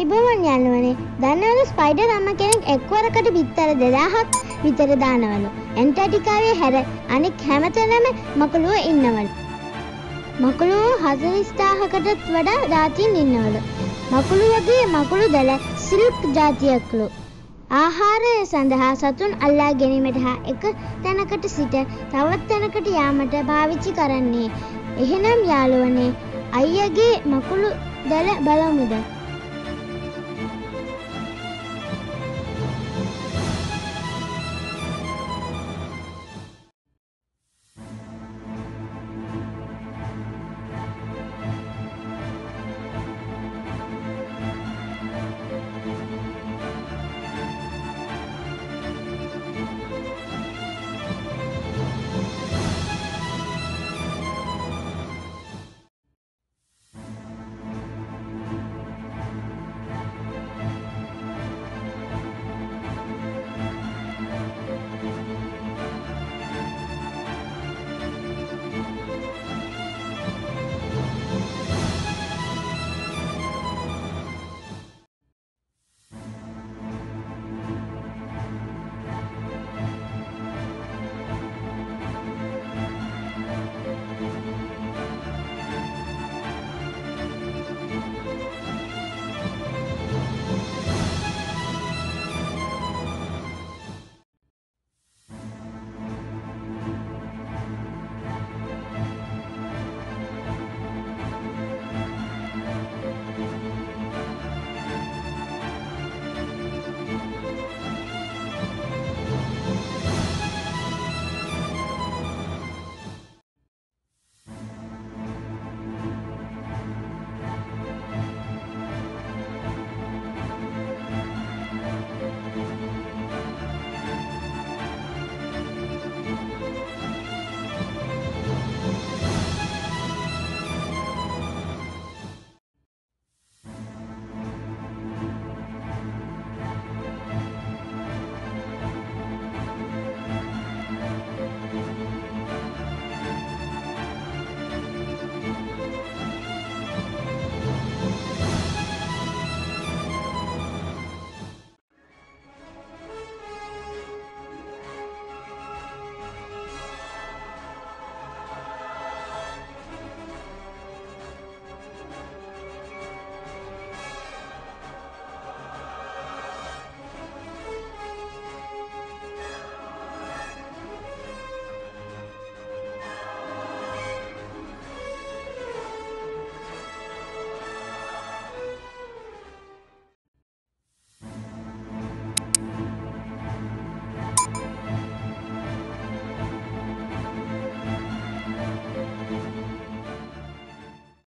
ආයිබෝවන් යනවනේ. දන්නවද ස්පයිඩර් අම්මා කෙනෙක් එක්වරකට බිත්තර 2000ක් විතර දානවලු. ඇන්ටාර්ටිකාවේ හැර අනෙක් හැමතැනම මකුළුවෝ ඉන්නවලු. මකුළුවෝ 40000කටත් වඩා ජාතීන් ඉන්නවලු. මකුළුවගේ මකුළු දල සිල්ක් ජාතියක්ලු. ආහාරය සඳහා සතුන් අල්ලා ගැනීමට හා එක තැනකට සිට තවත් තැනකට යාමට පාවිච්චි කරන්නේ. එහෙනම් යාළුවනේ අයියගේ මකුළු දල බලමුද?